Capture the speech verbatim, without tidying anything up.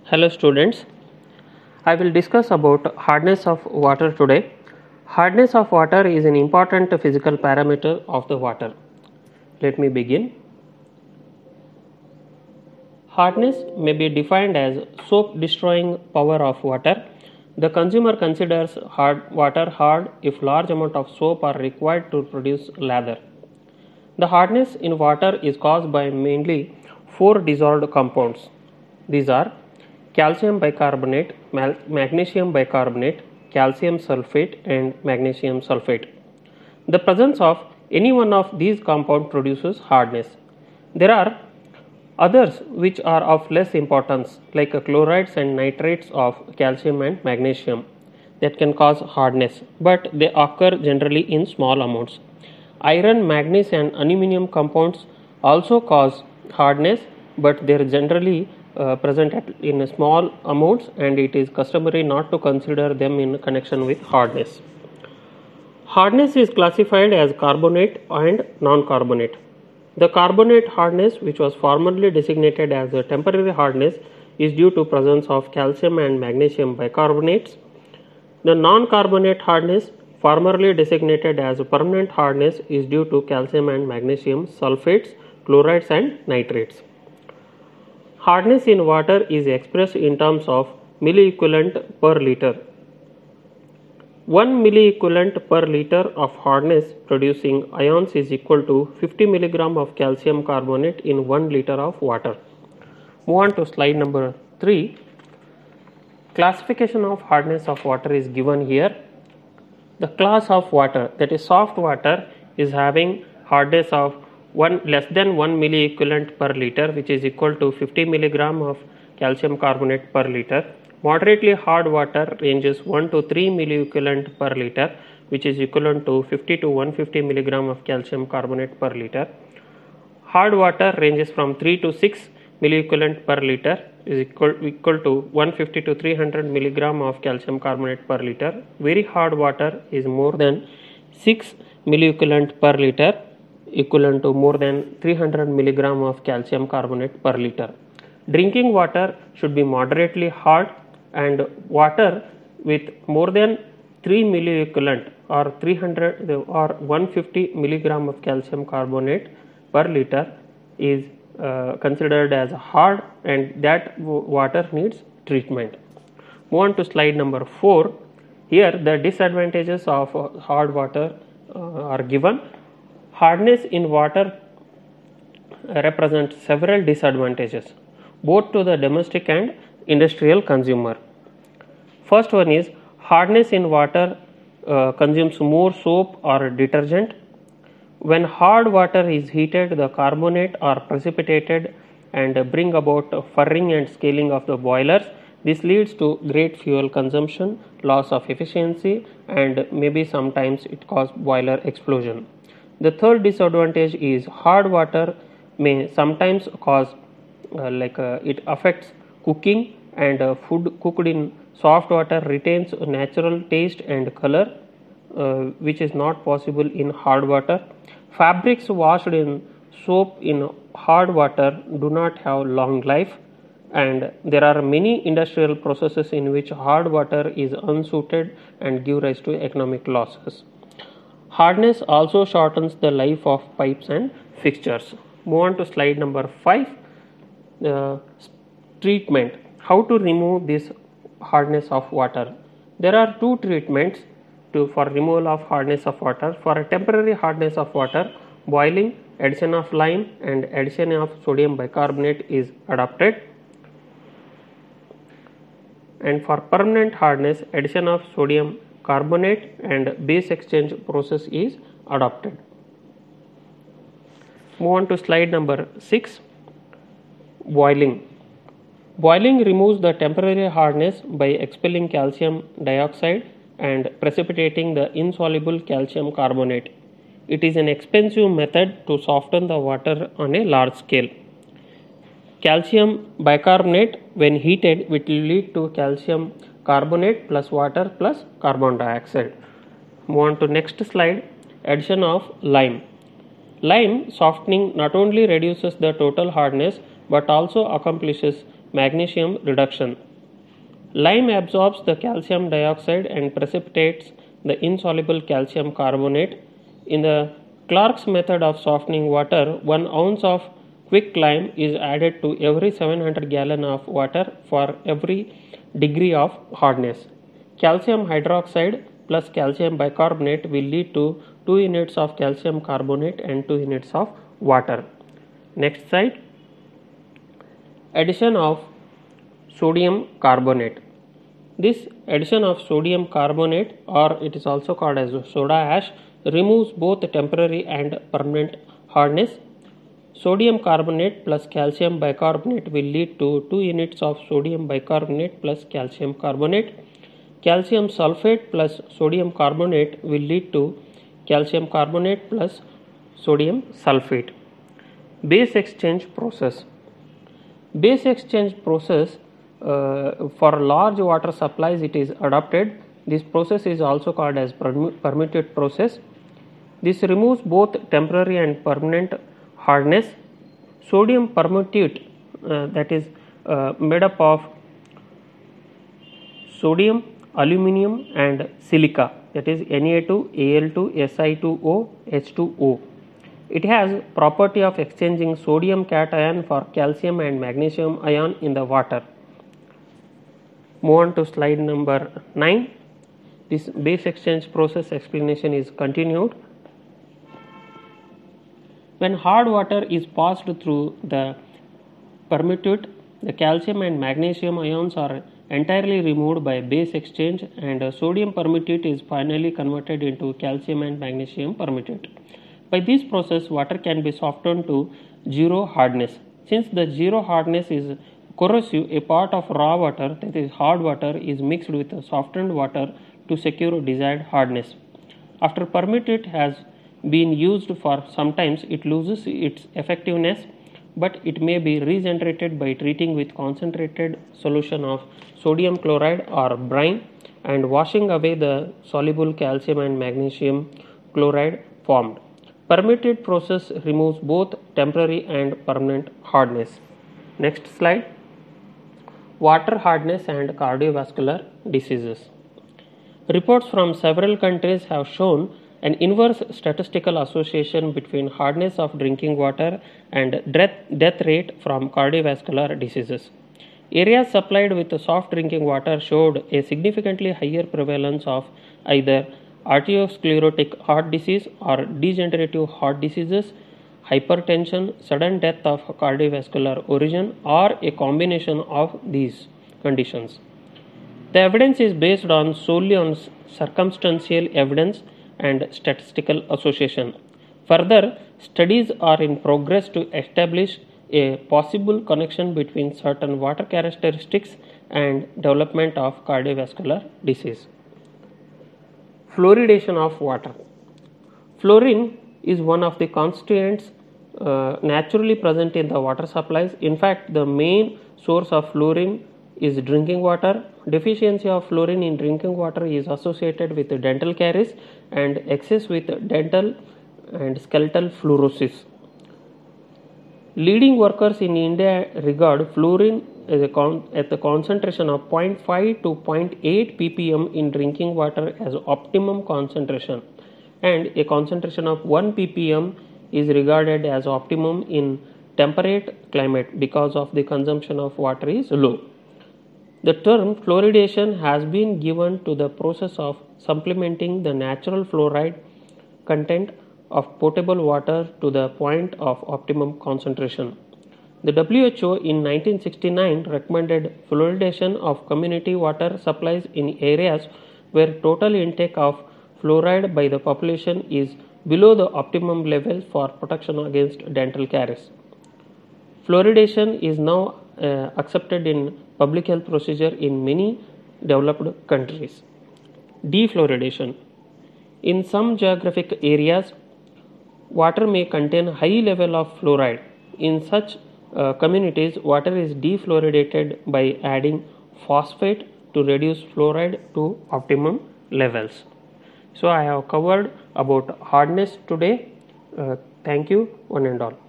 Hello students, I will discuss about hardness of water today. Hardness of water is an important physical parameter of the water. Let me begin. Hardness may be defined as soap destroying power of water. The consumer considers hard water hard if large amount of soap are required to produce lather. The hardness in water is caused by mainly four dissolved compounds. These are calcium bicarbonate, magnesium bicarbonate, calcium sulfate and magnesium sulfate. The presence of any one of these compounds produces hardness. There are others which are of less importance like chlorides and nitrates of calcium and magnesium that can cause hardness, but they occur generally in small amounts. Iron, manganese and aluminum compounds also cause hardness, but they are generally uh, present at, in small amounts, and it is customary not to consider them in connection with hardness. Hardness is classified as carbonate and non-carbonate. The carbonate hardness, which was formerly designated as a temporary hardness, is due to presence of calcium and magnesium bicarbonates. The non-carbonate hardness, formerly designated as a permanent hardness, is due to calcium and magnesium sulfates, chlorides and nitrates. Hardness in water is expressed in terms of milliequivalent per liter. one milliequivalent per liter of hardness producing ions is equal to fifty milligram of calcium carbonate in one liter of water. Move on to slide number three. Classification of hardness of water is given here. The class of water, that is soft water, is having hardness of one less than one milliequivalent per liter, which is equal to fifty milligram of calcium carbonate per liter. Moderately hard water ranges one to three milliequivalent per liter, which is equivalent to fifty to one hundred fifty milligram of calcium carbonate per liter. Hard water ranges from three to six milliequivalent per liter, is equal, equal to one hundred fifty to three hundred milligram of calcium carbonate per liter. Very hard water is more than six milliequivalent per liter, equivalent to more than three hundred milligram of calcium carbonate per liter. Drinking water should be moderately hard, and water with more than three milliequivalent or three hundred or one hundred fifty milligram of calcium carbonate per liter is uh, considered as hard, and that water needs treatment. Move on to slide number four. Here the disadvantages of uh, hard water uh, are given. Hardness in water represents several disadvantages both to the domestic and industrial consumer. First one is hardness in water uh, consumes more soap or detergent. When hard water is heated, the carbonate are precipitated and bring about furring and scaling of the boilers. This leads to great fuel consumption, loss of efficiency, and maybe sometimes it causes boiler explosion. The third disadvantage is hard water may sometimes cause uh, like uh, it affects cooking, and uh, food cooked in soft water retains natural taste and color, uh, which is not possible in hard water. Fabrics washed in soap in hard water do not have long life, and there are many industrial processes in which hard water is unsuited and give rise to economic losses. Hardness also shortens the life of pipes and fixtures. Move on to slide number five. Uh, treatment. How to remove this hardness of water? There are two treatments to for removal of hardness of water. For a temporary hardness of water, boiling, addition of lime and addition of sodium bicarbonate is adopted. And for permanent hardness, addition of sodium carbonate and base exchange process is adopted. Move on to slide number six. Boiling. Boiling removes the temporary hardness by expelling calcium dioxide and precipitating the insoluble calcium carbonate. It is an expensive method to soften the water on a large scale. Calcium bicarbonate, when heated, will lead to calcium carbonate plus water plus carbon dioxide. Move on to next slide. Addition of lime. Lime softening not only reduces the total hardness but also accomplishes magnesium reduction. Lime absorbs the calcium dioxide and precipitates the insoluble calcium carbonate. In the Clark's method of softening water, one ounce of quick lime is added to every seven hundred gallons of water for every degree of hardness. Calcium hydroxide plus calcium bicarbonate will lead to two units of calcium carbonate and two units of water. Next slide. Addition of sodium carbonate. This addition of sodium carbonate, or it is also called as soda ash, removes both temporary and permanent hardness. Sodium carbonate plus calcium bicarbonate will lead to two units of sodium bicarbonate plus calcium carbonate. Calcium sulfate plus sodium carbonate will lead to calcium carbonate plus sodium sulfate. Base exchange process. Base exchange process uh, for large water supplies it is adopted. This process is also called as permutate process. This removes both temporary and permanent hardness. Sodium permutate uh, that is uh, made up of sodium, aluminum and silica, that is N A two, A L two, S I two O, H two O. It has property of exchanging sodium cation for calcium and magnesium ion in the water. Move on to slide number nine. This base exchange process explanation is continued. When hard water is passed through the permutate, the calcium and magnesium ions are entirely removed by base exchange, and sodium permutate is finally converted into calcium and magnesium permutate. By this process, water can be softened to zero hardness. Since the zero hardness is corrosive, a part of raw water, that is hard water, is mixed with softened water to secure desired hardness. After permutate has been used for some time, it loses its effectiveness, but it may be regenerated by treating with concentrated solution of sodium chloride or brine and washing away the soluble calcium and magnesium chloride formed. Permutate process removes both temporary and permanent hardness. Next slide. Water hardness and cardiovascular diseases. Reports from several countries have shown an inverse statistical association between hardness of drinking water and death rate from cardiovascular diseases. Areas supplied with soft drinking water showed a significantly higher prevalence of either arteriosclerotic heart disease or degenerative heart diseases, hypertension, sudden death of cardiovascular origin, or a combination of these conditions. The evidence is based on solely on circumstantial evidence and statistical association. Further, studies are in progress to establish a possible connection between certain water characteristics and development of cardiovascular disease. Fluoridation of water. Fluorine is one of the constituents uh, naturally present in the water supplies. In fact, the main source of fluorine is drinking water. Deficiency of fluorine in drinking water is associated with dental caries and excess with dental and skeletal fluorosis. Leading workers in India regard fluorine as a con- at the concentration of zero point five to zero point eight ppm in drinking water as optimum concentration, and a concentration of one ppm is regarded as optimum in temperate climate because of the consumption of water is low. The term fluoridation has been given to the process of supplementing the natural fluoride content of potable water to the point of optimum concentration. The W H O in nineteen sixty-nine recommended fluoridation of community water supplies in areas where total intake of fluoride by the population is below the optimum level for protection against dental caries. Fluoridation is now uh, accepted in public health procedure in many developed countries. Defluoridation. In some geographic areas, water may contain high level of fluoride. In such uh, communities, water is defluoridated by adding phosphate to reduce fluoride to optimum levels. So I have covered about hardness today. Uh, thank you one and all.